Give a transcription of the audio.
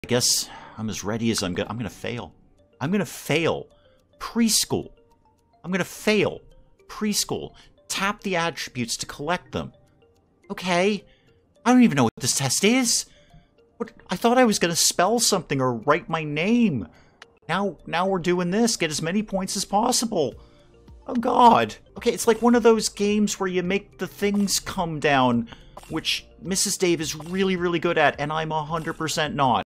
I guess I'm as ready as I'm gonna fail. I'm gonna fail. Preschool. I'm gonna fail. Preschool. Tap the attributes to collect them. Okay. I don't even know what this test is. What? I thought I was gonna spell something or write my name. Now we're doing this. Get as many points as possible. Oh god. Okay, it's like one of those games where you make the things come down, which Mrs. Dave is really, really good at, and I'm 100% not.